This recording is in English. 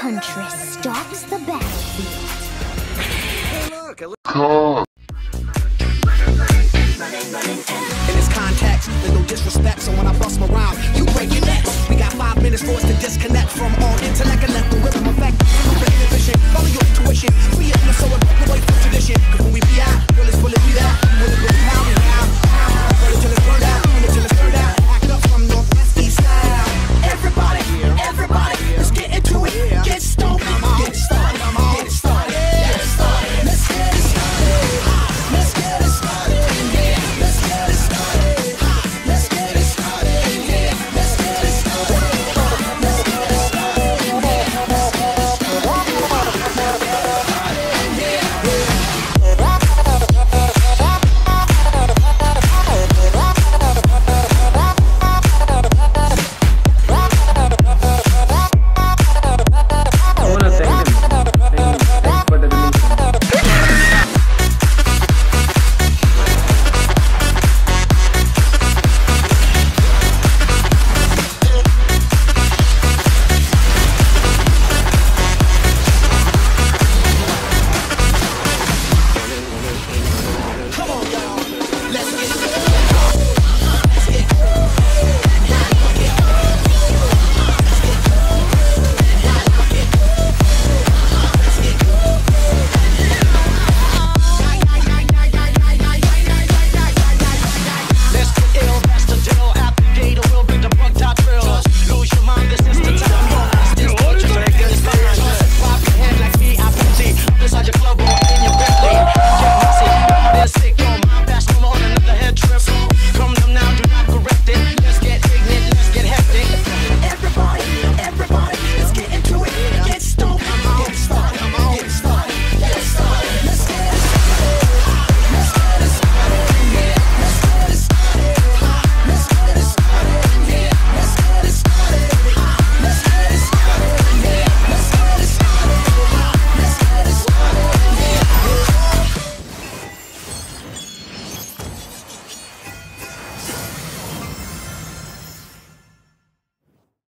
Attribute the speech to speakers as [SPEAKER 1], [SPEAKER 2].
[SPEAKER 1] Huntress stalks the battlefield.
[SPEAKER 2] Hey, look,
[SPEAKER 3] In this context, with no disrespect, so when I bust my rhyme, you break your necks. We got 5 minutes for us to disconnect from all